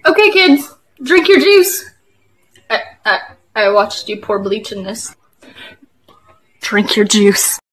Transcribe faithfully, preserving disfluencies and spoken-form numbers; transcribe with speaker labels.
Speaker 1: Okay, kids, drink your juice. I, I, I watched you pour bleach in this. Drink your juice.